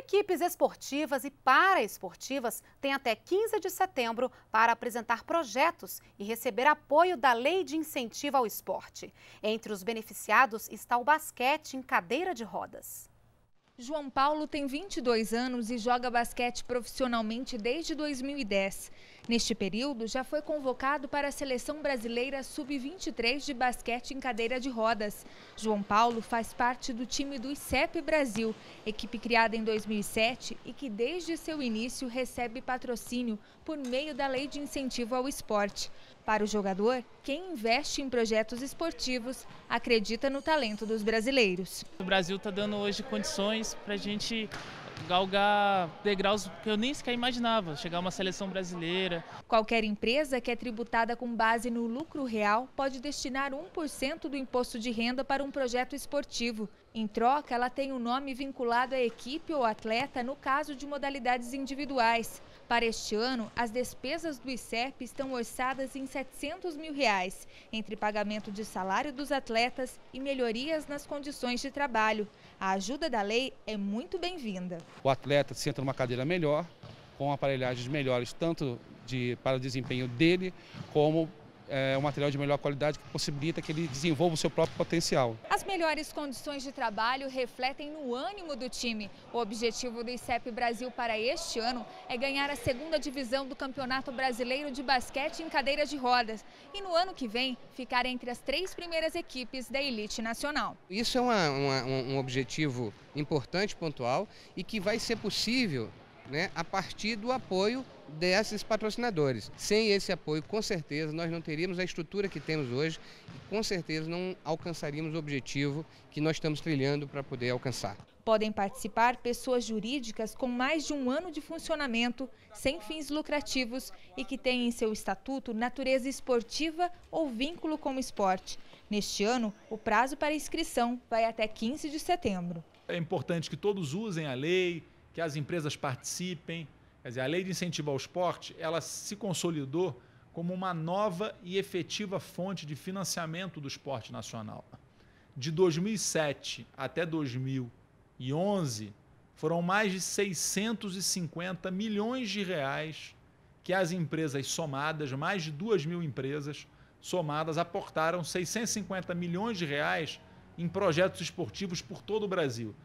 Equipes esportivas e paraesportivas têm até 15 de setembro para apresentar projetos e receber apoio da Lei de Incentivo ao Esporte. Entre os beneficiados está o basquete em cadeira de rodas. João Paulo tem 22 anos e joga basquete profissionalmente desde 2010. Neste período, já foi convocado para a Seleção Brasileira Sub-23 de basquete em cadeira de rodas. João Paulo faz parte do time do ICEP Brasil, equipe criada em 2007 e que desde seu início recebe patrocínio por meio da Lei de Incentivo ao Esporte. Para o jogador, quem investe em projetos esportivos acredita no talento dos brasileiros. O Brasil está dando hoje condições para a gente galgar degraus que eu nem sequer imaginava, chegar a uma seleção brasileira. Qualquer empresa que é tributada com base no lucro real pode destinar 1% do imposto de renda para um projeto esportivo. Em troca, ela tem o nome vinculado à equipe ou atleta no caso de modalidades individuais. Para este ano, as despesas do ICEP estão orçadas em R$ 700 mil, entre pagamento de salário dos atletas e melhorias nas condições de trabalho. A ajuda da lei é muito bem-vinda. O atleta senta numa cadeira melhor, com aparelhagens melhores, tanto para o desempenho dele, como um material de melhor qualidade que possibilita que ele desenvolva o seu próprio potencial. As melhores condições de trabalho refletem no ânimo do time. O objetivo do ICEP Brasil para este ano é ganhar a 2ª divisão do Campeonato Brasileiro de Basquete em cadeira de rodas e no ano que vem ficar entre as 3 primeiras equipes da elite nacional. Isso é um objetivo importante, pontual, e que vai ser possível, a partir do apoio desses patrocinadores. Sem esse apoio, com certeza, nós não teríamos a estrutura que temos hoje e com certeza não alcançaríamos o objetivo que nós estamos trilhando para poder alcançar. Podem participar pessoas jurídicas com mais de um ano de funcionamento, sem fins lucrativos e que têm em seu estatuto natureza esportiva ou vínculo com o esporte. Neste ano, o prazo para inscrição vai até 15 de setembro. É importante que todos usem a lei, que as empresas participem. Quer dizer, a Lei de Incentivo ao Esporte, ela se consolidou como uma nova e efetiva fonte de financiamento do esporte nacional. De 2007 até 2011, foram mais de 650 milhões de reais que as empresas somadas, mais de 2.000 empresas somadas, aportaram 650 milhões de reais em projetos esportivos por todo o Brasil.